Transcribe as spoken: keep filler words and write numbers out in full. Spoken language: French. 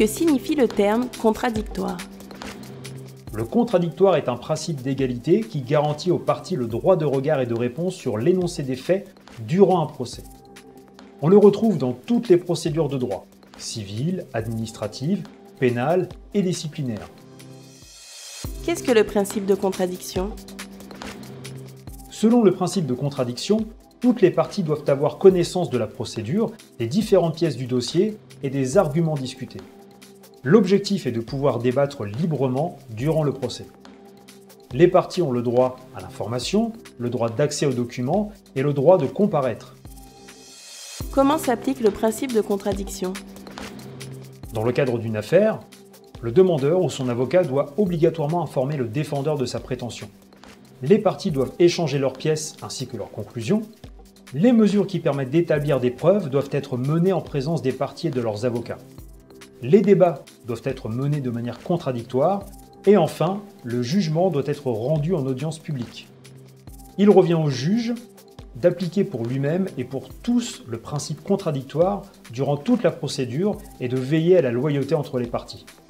Que signifie le terme contradictoire? Le contradictoire est un principe d'égalité qui garantit aux parties le droit de regard et de réponse sur l'énoncé des faits durant un procès. On le retrouve dans toutes les procédures de droit, civiles, administratives, pénales et disciplinaires. Qu'est-ce que le principe de contradiction? Selon le principe de contradiction, toutes les parties doivent avoir connaissance de la procédure, des différentes pièces du dossier et des arguments discutés. L'objectif est de pouvoir débattre librement durant le procès. Les parties ont le droit à l'information, le droit d'accès aux documents et le droit de comparaître. Comment s'applique le principe de contradiction? Dans le cadre d'une affaire, le demandeur ou son avocat doit obligatoirement informer le défendeur de sa prétention. Les parties doivent échanger leurs pièces ainsi que leurs conclusions. Les mesures qui permettent d'établir des preuves doivent être menées en présence des parties et de leurs avocats. Les débats doivent être menés de manière contradictoire. Et enfin, le jugement doit être rendu en audience publique. Il revient au juge d'appliquer pour lui-même et pour tous le principe contradictoire durant toute la procédure et de veiller à la loyauté entre les parties.